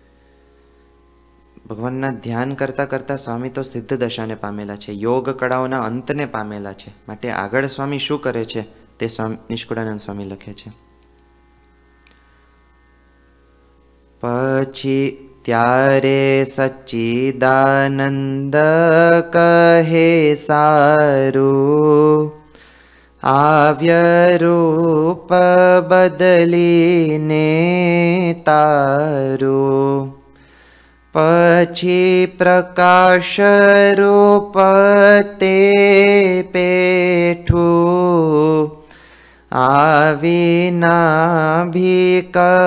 ભગવાનના ધ્યાન કરતાં કરતાં સ્વામી તો સિદ્ધ દશાને પામેલા છે, યોગ કળાઓના અંતને પામેલા છે. માટે આગળ સ્વામી શું કરે છે તે સ્વામી નિષ્કુળાનંદ સ્વામી લખે છે. પછી ત્યારે સચ્ચિદાનંદ કહે સારું આવ્ય રૂપ બદલીને તારું. પછી પ્રકાશ રૂપ તે પેઠું આવીના ભી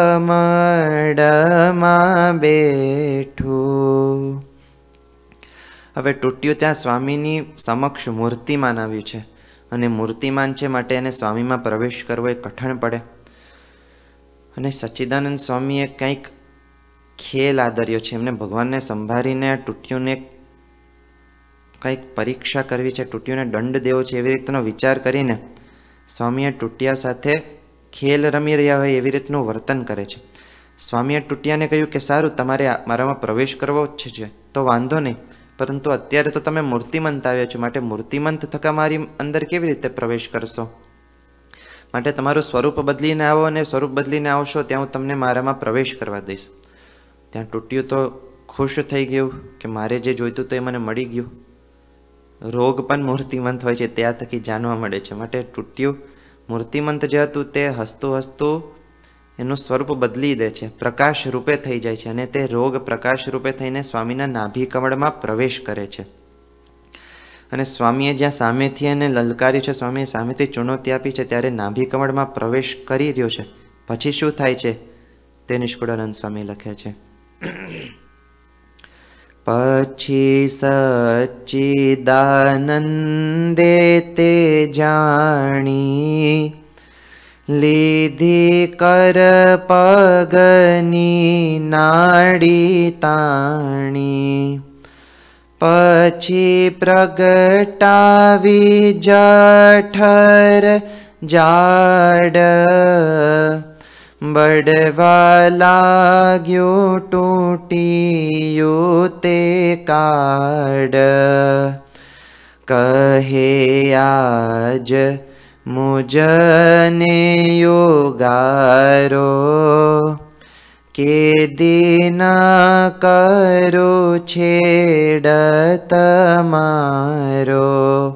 કમળમાં બેઠું. હવે ટૂટ્યું ત્યાં સ્વામીની સમક્ષ મૂર્તિમાન આવ્યું છે અને મૂર્તિમાન છે માટે એને સ્વામીમાં પ્રવેશ કરવો એ કઠણ પડે. અને સચ્ચિદાનંદ સ્વામીએ કંઈક ખેલ આદર્યો છે. એમને ભગવાનને સંભાળીને ટૂટ્યુંને કંઈક પરીક્ષા કરવી છે, ટૂટ્યુંને દંડ દેવો છે, એવી રીતનો વિચાર કરીને સ્વામીએ ટૂટિયા સાથે ખેલ રમી રહ્યા હોય એવી રીતનું વર્તન કરે છે. સ્વામીએ ટૂટિયાને કહ્યું કે સારું, તમારે મારામાં પ્રવેશ કરવો જ છે તો વાંધો નહીં, પરંતુ અત્યારે તો તમે મૂર્તિમંત આવ્યા છો, માટે મૂર્તિમંત થકા મારી અંદર કેવી રીતે પ્રવેશ કરશો? માટે તમારું સ્વરૂપ બદલીને આવો, અને સ્વરૂપ બદલીને આવશો ત્યાં હું તમને મારામાં પ્રવેશ કરવા દઈશ. ત્યાં ટૂટ્યું તો ખુશ થઈ ગયું કે મારે જે જોઈતું તો એ મને મળી ગયું. રોગ પણ મૂર્તિમંત હોય છે ત્યાં થકી જાણવા મળે છે. માટે ટૂટ્યું મૂર્તિમંત જે હતું તે હસતું હસતું એનું સ્વરૂપ બદલી દે છે, પ્રકાશ રૂપે થઈ જાય છે. અને તે રોગ પ્રકાશ રૂપે થઈને સ્વામીના નાભી કમળમાં પ્રવેશ કરે છે. અને સ્વામીએ જ્યાં સામેથી એને લલકાર્યું છે, સ્વામીએ સામેથી ચુનૌતી આપી છે, ત્યારે નાભી કમળમાં પ્રવેશ કરી રહ્યો છે. પછી શું થાય છે તે નિષ્કુળાનંદ સ્વામી લખે છે. પછી સચ્ચિદાનંદે તે જાણી લીધી કર પગની નાડી તાણી પછી પ્રગટાવી જઠર જાડ બળવા લાગ્યું તૂટ્યું તે કાડ કહે આજ મુજને યોગારો કે દિન કરો છેડ તમારો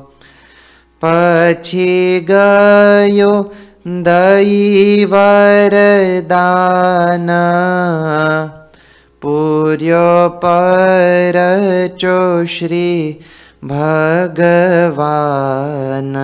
પછી ગયો દઈ વરદાન પૂર્યો પરચો શ્રી ભગવાન.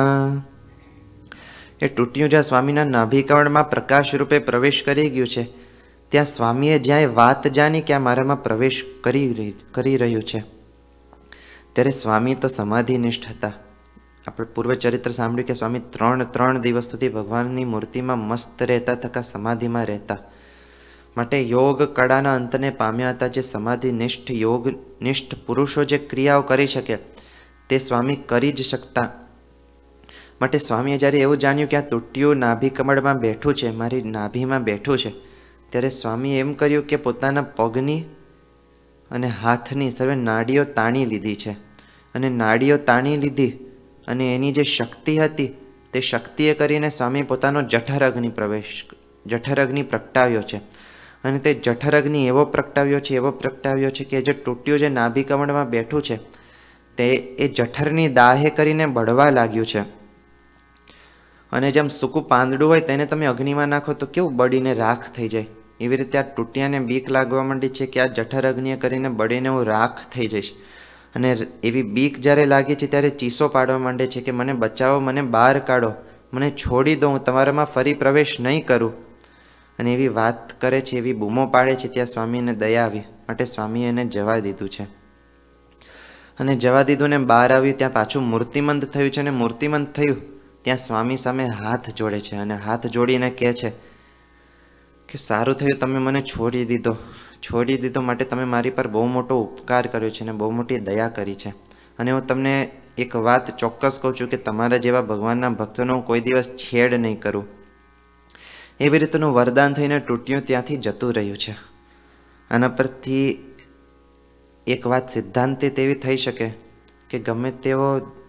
એ તૂટ્યું જ્યાં સ્વામીના નાભિકમળમાં પ્રકાશ રૂપે પ્રવેશ કરી ગયું છે, ત્યાં સ્વામીએ જ્યાં વાત જાણી કે આ મારામાં પ્રવેશ કરી રહ્યું છે, ત્યારે સ્વામી તો સમાધિનિષ્ઠ હતા. આપણે પૂર્વચરિત્ર સાંભળ્યું કે સ્વામી 3 દિવસ સુધી ભગવાનની મૂર્તિમાં મસ્ત રહેતા થકા સમાધિમાં રહેતા. માટે યોગ કળાના અંતને પામ્યા હતા. જે સમાધિનિષ્ઠ યોગનિષ્ઠ પુરુષો જે ક્રિયાઓ કરી શકે તે સ્વામી કરી જ શકતા. માટે સ્વામીએ જ્યારે એવું જાણ્યું કે આ તૂટ્યું નાભી કમળમાં બેઠું છે, મારી નાભીમાં બેઠું છે, ત્યારે સ્વામીએ એમ કર્યું કે પોતાના પગની અને હાથની સર્વે નાડીઓ તાણી લીધી છે. અને નાડીઓ તાણી લીધી અને એની જે શક્તિ હતી તે શક્તિએ કરીને સ્વામી પોતાનો જઠર અગ્નિ પ્રગટાવ્યો છે. અને તે જઠર અગ્નિ એવો પ્રગટાવ્યો છે કે જે તૂટ્યું જે નાભી કમળમાં બેઠું છે તે એ જઠરની દાહે કરીને બળવા લાગ્યું છે. અને જેમ સૂકું પાંદડું હોય તેને તમે અગ્નિમાં નાખો તો કેવું બળીને રાખ થઈ જાય, એવી રીતે આ તૂટિયાને બીક લાગવા માંડી છે કે આ જઠર અગ્નિએ કરીને બળીને હું રાખ થઈ જઈશ. અને એવી બીક જ્યારે લાગી છે ત્યારે ચીસો પાડવા માંડે છે કે મને બચાવો, મને બહાર કાઢો, મને છોડી દો, હું તમારામાં ફરી પ્રવેશ નહીં કરું. અને એવી વાત કરે છે, એવી બૂમો પાડે છે. ત્યાં સ્વામીને દયા આવી માટે સ્વામીએ એને જવા દીધું છે. અને જવા દીધું ને બહાર આવ્યું, ત્યાં પાછું મૂર્તિમંત થયું છે. અને મૂર્તિમંત થયું ત્યાં સ્વામી સામે હાથ જોડે છે અને હાથ જોડીને કહે છે કે સારું થયું તમે મને છોડી દીધો માટે તમે મારી પર બહુ મોટો ઉપકાર કર્યો છે અને બહુ મોટી દયા કરી છે. અને હું તમને એક વાત ચોક્કસ કહું છું કે તમારા જેવા ભગવાનના ભક્તોનો હું કોઈ દિવસ છેડ નહીં કરું. એવી રીતનું વરદાન થઈને તૂટ્યું ત્યાંથી જતું રહ્યું છે. આના પરથી એક વાત સિદ્ધાંતિત એવી થઈ શકે કે ગમે તેવો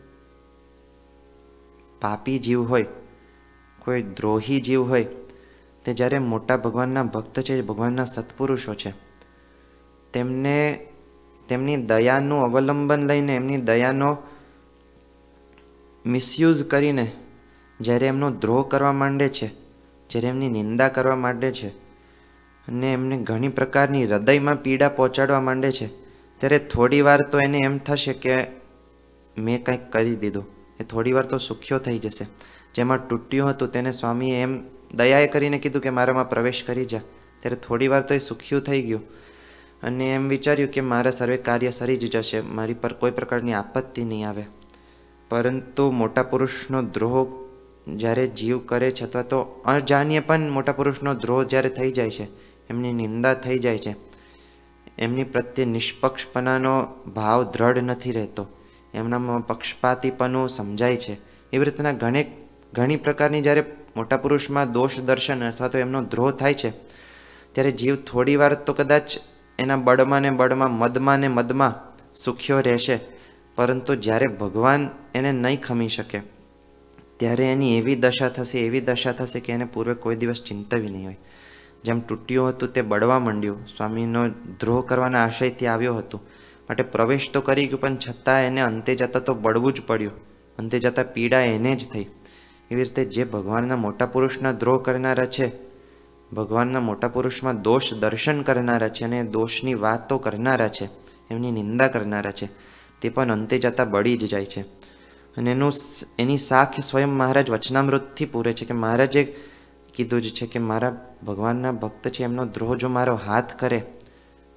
પાપી જીવ હોય, કોઈ દ્રોહી જીવ હોય, તે જ્યારે મોટા ભગવાનના ભક્ત છે, ભગવાનના સત્પુરુષો છે, તેમની દયાનું અવલંબન લઈને, એમની દયાનો મિસયુઝ કરીને જ્યારે એમનો દ્રોહ કરવા માંડે છે, જ્યારે એમની નિંદા કરવા માંડે છે અને એમને ઘણી પ્રકારની હૃદયમાં પીડા પહોંચાડવા માંડે છે, ત્યારે થોડી વાર તો એને એમ થશે કે મેં કંઈક કરી દીધું. એ થોડી વાર તો સુખ્યો થઈ જશે. જેમાં તૂટ્યું હતું તેને સ્વામીએ એમ દયાએ કરીને કીધું કે મારામાં પ્રવેશ કરી જા. ત્યારે થોડી વાર તો એ સુખ્યું થઈ ગયું અને એમ વિચાર્યું કે મારા સર્વે કાર્ય સરી જ જશે, મારી પર કોઈ પ્રકારની આપત્તિ નહીં આવે. પરંતુ મોટા પુરુષનો દ્રોહ જ્યારે જીવ કરે છે, અથવા તો અજાણ્યે પણ મોટા પુરુષનો દ્રોહ જ્યારે થઈ જાય છે, એમની નિંદા થઈ જાય છે, એમની પ્રત્યે નિષ્પક્ષપણાનો ભાવ દ્રઢ નથી રહેતો, એમનામાં પક્ષપાતીપણું સમજાય છે. એવી રીતના ઘણી પ્રકારની જ્યારે મોટા પુરુષમાં દોષ દર્શન અથવા તો એમનો દ્રોહ થાય છે, ત્યારે જીવ થોડી વાર તો કદાચ એના બળમાં ને મદમાં સુખ્યો રહેશે. પરંતુ જ્યારે ભગવાન એને નહીં ખમી શકે ત્યારે એની એવી દશા થશે કે એને પૂર્વે કોઈ દિવસ ચિંતવી નહીં હોય. જેમ તૂટ્યું હતું તે બળવા માંડ્યું, સ્વામીનો દ્રોહ કરવાના આશયથી આવ્યો હતો માટે પ્રવેશ તો કરી ગયું, પણ છતાં એને અંતે જતાં તો બળવું જ પડ્યું, અંતે જતાં પીડા એને જ થઈ. એવી રીતે જે ભગવાનના મોટા પુરુષના દ્રોહ કરનારા છે, ભગવાનના મોટા પુરુષમાં દોષ દર્શન કરનારા છે અને દોષની વાતો કરનારા છે, એમની નિંદા કરનારા છે, તે પણ અંતે જતાં બળી જ જાય છે. અને એની સાખ સ્વયં મહારાજ વચનામૃતથી પૂરે છે કે મહારાજે કીધું જ છે કે મારા ભગવાનના ભક્ત છે, એમનો દ્રોહ જો મારો હાથ કરે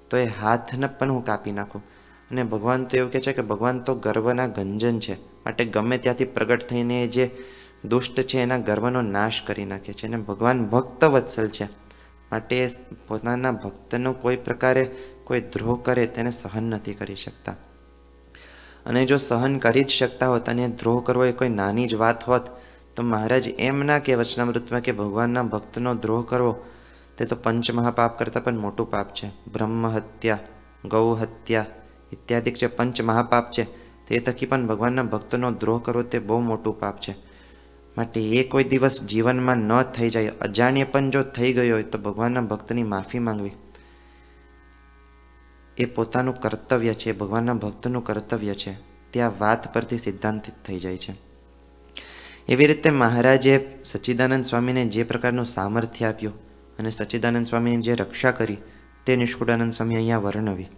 તો એ હાથને પણ હું કાપી નાખું. અને ભગવાન તો એવું કહે છે કે ભગવાન તો ગર્વના ગંજન છે, માટે ગમે ત્યાંથી પ્રગટ થઈને જે દુષ્ટ છે એના ગર્વનો નાશ કરી નાખે છે. અને ભગવાન ભક્ત વત્સલ છે, માટે પોતાના ભક્તનો કોઈ પ્રકારે કોઈ દ્રોહ કરે તેને સહન નથી કરી શકતા. અને જો સહન કરી જ શકતા હોત અને દ્રોહ કરવો એ કોઈ નાની જ વાત હોત તો મહારાજ એમ ના કે વચનામૃતમાં કે ભગવાનના ભક્તનો દ્રોહ કરવો તે તો પંચમહાપાપ કરતાં પણ મોટું પાપ છે. બ્રહ્મ હત્યા, ગૌ હત્યા ઇત્યાદિક જે પંચમહાપાપ છે તે થકી પણ ભગવાનના ભક્તનો દ્રોહ કરવો તે બહુ મોટું પાપ છે. માટે એ કોઈ દિવસ જીવનમાં ન થઈ જાય, અજાણ્ય પણ જો થઈ ગયો હોય તો ભગવાનના ભક્તની માફી માંગવી એ પોતાનું કર્તવ્ય છે, ભગવાનના ભક્તનું કર્તવ્ય છે. તે આ વાત પરથી સિદ્ધાંતિત થઈ જાય છે. એવી રીતે મહારાજે સચ્ચિદાનંદ સ્વામીને જે પ્રકારનું સામર્થ્ય આપ્યું અને સચ્ચિદાનંદ સ્વામીની જે રક્ષા કરી તે નિષ્કુળાનંદ સ્વામી અહીંયા વર્ણવી.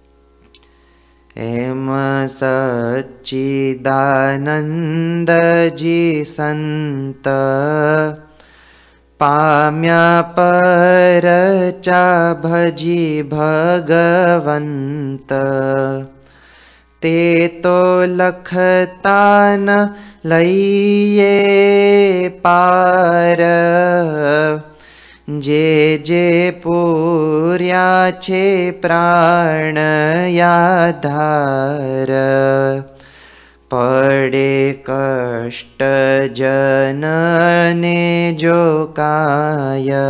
એમ સચ્ચિદાનંદજી સંત પામ્યા પરચા ભજી ભગવંત, તે તો લખતા ન લઈએ પાર, જે જે પૂર્યા છે પ્રાણ યાધાર, પડે કષ્ટ જનને જો કાય,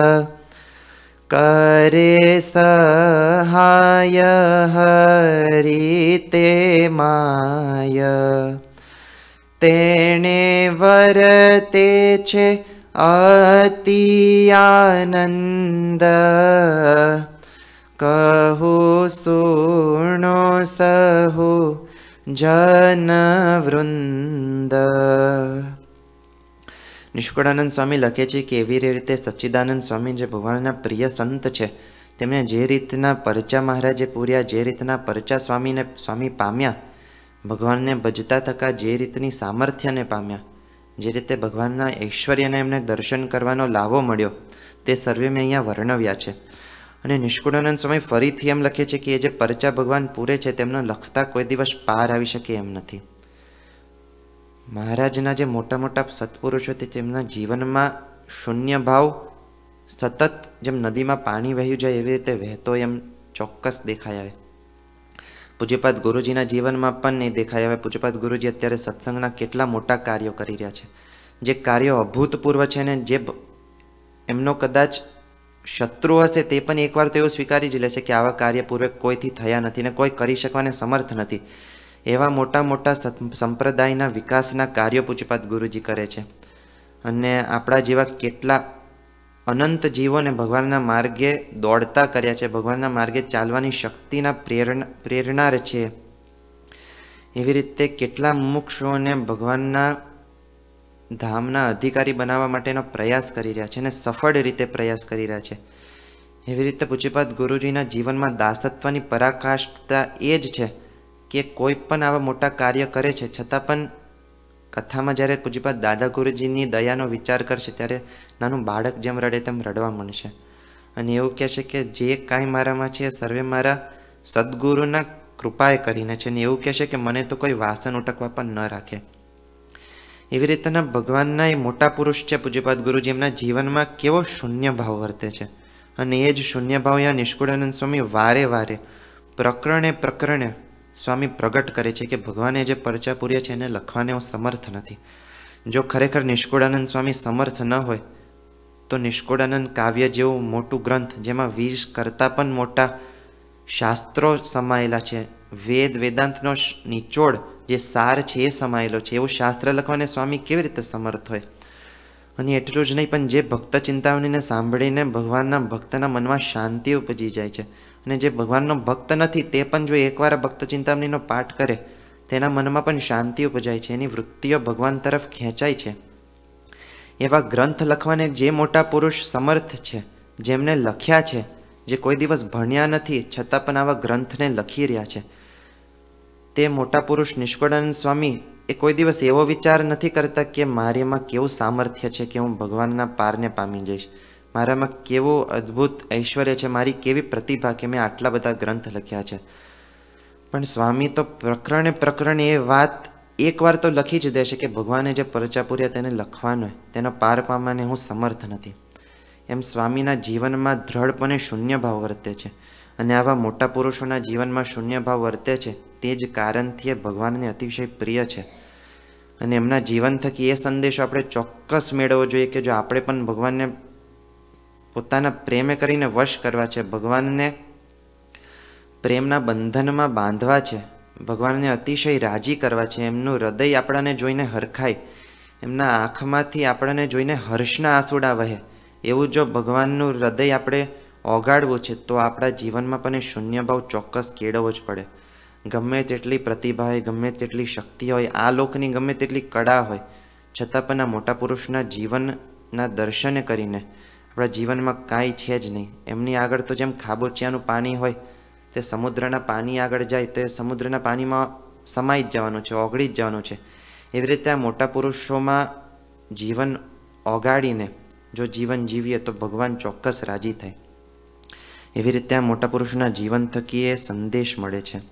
કરે સહાય હરિ તે માય, તેણે વરતે છે અતિ આનંદ, કહું સુણો સહુ જનવૃંદ. નિષ્કુળાનંદ સ્વામી લખે છે કે એવી રીતે સચ્ચિદાનંદ સ્વામી જે ભગવાનના પ્રિય સંત છે તેમને જે રીતના પરચા મહારાજે પૂર્યા, જે રીતના પરચા સ્વામી પામ્યા, ભગવાનને ભજતા થકા જે રીતની સામર્થ્યને પામ્યા, જે રીતે ભગવાનના ઐશ્વર્યને એમને દર્શન કરવાનો લાવો મળ્યો તે સર્વે મેં અહીંયા વર્ણવ્યા છે. અને નિષ્કુળાનંદ સ્વામી ફરીથી એમ લખે છે કે એ જે પરચા ભગવાન પૂરે છે તેમનો લખતા કોઈ દિવસ પાર આવી શકે એમ નથી. મહારાજના જે મોટા મોટા સત્પુરુષો તે તેમના જીવનમાં શૂન્ય ભાવ સતત જેમ નદીમાં પાણી વહ્યું જાય એવી રીતે વહેતો એમ ચોક્કસ દેખાય આવે. પૂજ્યપાદ ગુરુજીના જીવનમાં પણ નહીં દેખાય આવે. પૂજ્યપાદ ગુરુજી અત્યારે સત્સંગના કેટલા મોટા કાર્યો કરી રહ્યા છે, જે કાર્યો અભૂતપૂર્વ છે ને જે એમનો કદાચ શત્રુ હશે તે પણ એકવાર તો એવું સ્વીકારી જ લેશે કે આવા કાર્ય પૂર્વે કોઈથી થયા નથી ને કોઈ કરી શકવાને સમર્થ નથી. એવા મોટા મોટા સંપ્રદાયના વિકાસના કાર્યો પૂજ્યપાદ ગુરુજી કરે છે. અને આપણા જેવા કેટલા અનંત જીવોને ભગવાનના માર્ગે દોડતા કર્યા છે, ભગવાનના માર્ગે ચાલવાની શક્તિના પ્રેરણા છે. એવી રીતે કેટલા મુમુક્ષુઓને ભગવાનના ધામના અધિકારી બનાવવા માટેનો પ્રયાસ કરી રહ્યા છે અને સફળ રીતે પ્રયાસ કરી રહ્યા છે. એવી રીતે પૂજ્યપાદ ગુરુજીના જીવનમાં દાસત્વની પરાકાષ્ઠતા એ જ છે કે કોઈ પણ આવા મોટા કાર્ય કરે છે છતાં પણ કથામાં જ્યારે પૂજ્યપાદ દાદા ગુરુજીની દયાનો વિચાર કરશે ત્યારે નાનું બાળક જેમ રડે તેમ રડવા મળશે અને એવું કહેશે કે જે કાંઈ મારામાં છે એ સર્વે મારા સદગુરુના કૃપાએ કરીને છે. અને એવું કહેશે કે મને તો કોઈ વાસન ઉટકવા પણ ન રાખે. એવી રીતના ભગવાનના એ મોટા પુરુષ છે પૂજ્યપાદ ગુરુજી, એમના જીવનમાં કેવો શૂન્ય ભાવ વર્તે છે. અને એ જ શૂન્ય ભાવ યા નિષ્કુળાનંદ સ્વામી વારે વારે પ્રકરણે સ્વામી પ્રગટ કરે છે કે ભગવાને જે પરચા પૂર્યા છે એને લખવાને હું સમર્થ નથી. જો ખરેખર નિષ્કુળાનંદ સ્વામી સમર્થ ન હોય તો નિષ્કુળાનંદ કાવ્ય જેવું મોટું ગ્રંથ જેમાં 20 કરતાં પણ મોટા શાસ્ત્રો સમાયેલા છે, વેદાંતનો નિચોડ જે સાર છે એ સમાયેલો છે, એવું શાસ્ત્ર લખવાને સ્વામી કેવી રીતે સમર્થ હોય. અને એટલું જ નહીં પણ જે ભક્ત ચિંતામણીને સાંભળીને ભગવાનના ભક્તના મનમાં શાંતિ ઉપજી જાય છે. અને જે ભગવાનનો ભક્ત નથી તે પણ જો એકવાર ભક્ત ચિંતામણીનો પાઠ કરે તેના મનમાં પણ શાંતિ ઉપજાય છે, એની વૃત્તિઓ ભગવાન તરફ ખેંચાય છે. એવા ગ્રંથ લખવાને જે મોટા પુરુષ સમર્થ છે, જેમને લખ્યા છે, જે કોઈ દિવસ ભણ્યા નથી છતાં પણ આવા ગ્રંથને લખી રહ્યા છે, તે મોટા પુરુષ નિષ્કુળાનંદ સ્વામી એ કોઈ દિવસ એવો વિચાર નથી કરતા કે મારીમાં કેવું સામર્થ્ય છે કે હું ભગવાનના પારને પામી જઈશ. મારામાં કેવું અદ્ભુત ઐશ્વર્ય છે, મારી કેવી પ્રતિભા કે મેં આટલા બધા ગ્રંથ લખ્યા છે. પણ સ્વામી તો પ્રકરણે એ વાત એકવાર તો લખી જ દેશે કે ભગવાને જે પરચા પૂર્યા તેને લખવાનો તેનો પાર પામવાને હું સમર્થ નથી. એમ સ્વામીના જીવનમાં દ્રઢપણે શૂન્ય ભાવ વર્તે છે. અને આવા મોટા પુરુષોના જીવનમાં શૂન્ય ભાવ વર્તે છે તે જ કારણથી એ ભગવાનને અતિશય પ્રિય છે. અને એમના જીવન થકી એ સંદેશો આપણે ચોક્કસ મેળવવો જોઈએ કે જો આપણે પણ ભગવાનને પોતાના પ્રેમે કરીને વશ કરવા છે, ભગવાનને પ્રેમના બંધનમાં બાંધવા છે, ભગવાનને અતિશય રાજી કરવા છે, એમનું હૃદય આપણને જોઈને હરખાય, એમના આંખમાંથી આપણને જોઈને હર્ષના આંસુડા વહે, એવું જો ભગવાનનું હૃદય આપણે ઓગાળવું છે તો આપણા જીવનમાં પણ એ શૂન્ય ભાવ ચોક્કસ કેળવવો જ પડે. ગમે તેટલી પ્રતિભા હોય, ગમે તેટલી શક્તિ હોય, આ લોકની ગમે તેટલી કળા હોય, છતાં પણ આ મોટા પુરુષના જીવનના દર્શન કરીને આપણા જીવનમાં કાંઈ છે જ નહીં. એમની આગળ તો જેમ ખાબોચિયાનું પાણી હોય તે સમુદ્રના પાણી આગળ જાય તો એ સમુદ્રના પાણીમાં સમાઈ જ જવાનું છે, ઓગળી જ જવાનું છે. એવી રીતે આ મોટા પુરુષોમાં જીવન ઓગાળીને જો જીવન જીવીએ તો ભગવાન ચોક્કસ રાજી થાય. એવી રીતે આ મોટા પુરુષોના જીવન થકી એ સંદેશ મળે છે.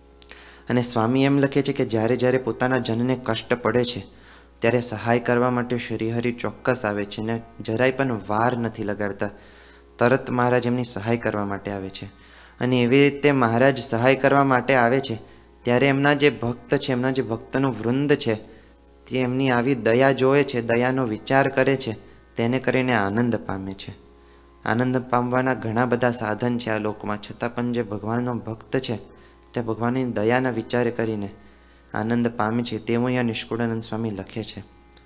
અને સ્વામી એમ લખે છે કે જ્યારે જ્યારે પોતાના જનને કષ્ટ પડે છે ત્યારે સહાય કરવા માટે શ્રીહરિ ચોક્કસ આવે છે ને જરાય પણ વાર નથી લગાડતા, તરત મહારાજ એમની સહાય કરવા માટે આવે છે. અને એવી રીતે મહારાજ સહાય કરવા માટે આવે છે ત્યારે એમના જે ભક્ત છે, એમના જે ભક્તનું વૃંદ છે તે એમની આવી દયા જોવે છે, દયાનો વિચાર કરે છે, તેને કરીને આનંદ પામે છે. આનંદ પામવાના ઘણા બધા સાધન છે આ લોકમાં, છતાં પણ જે ભગવાનનો ભક્ત છે તે ભગવાનની દયાના વિચાર કરીને આનંદ પામે છે તેવું અહીંયા નિષ્કુળાનંદ સ્વામી લખે છે.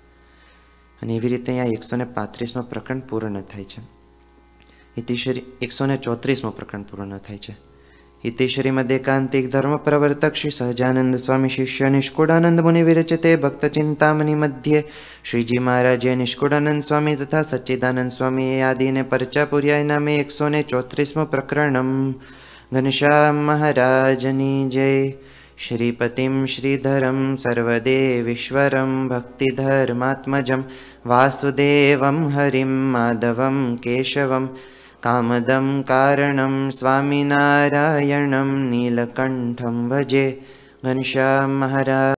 અને એવી રીતે અહીંયા 135મું પ્રકરણ પૂર્ણ થાય છે. ઇતિશ્રી 134મું પ્રકરણ પૂર્ણ થાય છે. इति श्रीमदेकांतिक धर्म प्रवर्तक श्री सहजानंद स्वामी शिष्य निष्कुड़ानंद मुनि विरचिते भक्त चिंतामणि मध्ये श्रीजी महाराज निष्कुड़ानंद स्वामी तथा सच्चिदानंद स्वामी आदि ने परचा पुर्याय नामे 134 प्रकरणम घनश्याम महाराजनी जय. श्रीपतिम श्रीधरम सर्वदेवीश्वरम भक्तिधर्मात्मजम वासुदेवम हरिम माधवम केशवम कामदं कारणं स्वामिनारायणं नीलकण्ठं भजे. घनश्याम महाराज.